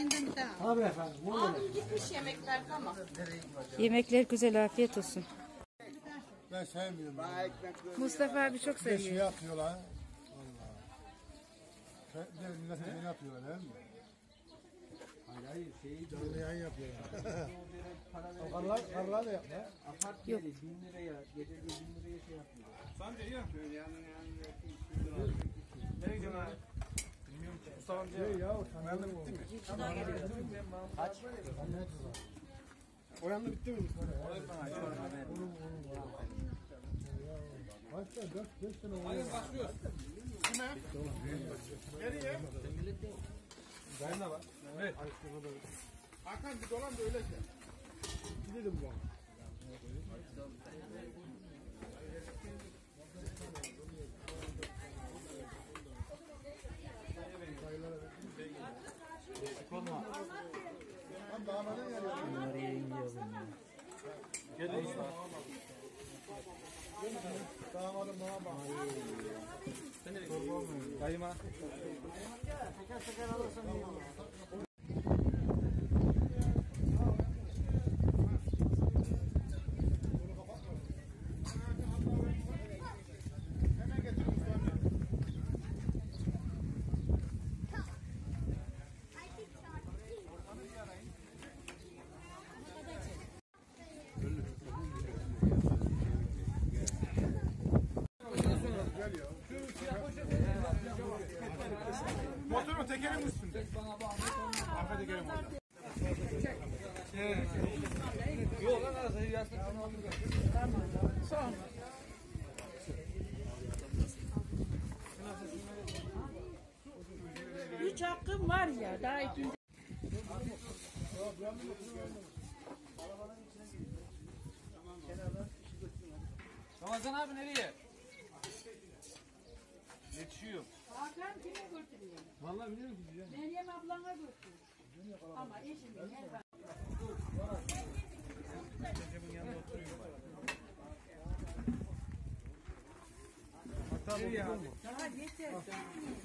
Kendim de al. Tabii efendim. Aldım gitmiş yemekler tamam. Yemekler güzel, afiyet olsun. Ben sevmiyorum. Mustafa abi çok Bir de şey seviyor. yapıyorlar. Allah. Millete beni yapıyorlar değil mi? Hayır şeyi de Canlı yayın yapıyorlar. Karlar da yapma. apart Yok. yeri 1000 liraya, gecede 1000 liraya şey yapıyor. Sen veriyor musun? Nereye gidiyorsun abi? Bilmiyorum ki. Mustafa amca. Şey ya o tanrı bitti mi? Kaç? O yanda bitti mi? Kaç tane? 4-5 tane oluyor. Hadi başlıyoruz. Kime? Nereye? Benim de var. Evet. Hakan bir dolan da öyle ki. Gidelim bu. Lan damadın geliyor. Oraya inmiyorum ya. Gel Mustafa. Damadım bana bak. Dayıma. Motorun tekerin üstünde. Arka tekerim orada. Yok lan arası yastık. Tamam. Son. Üç hakkım var ya daha ikinci. Ramazan abi nereye? Yetişiyor. Hakan kime götürüyor? Vallahi biliyorum ki. Meryem ablana götür. Ama eşim ne var? Recep'in yanında oturayım bari. Hatta bu Daha yeter.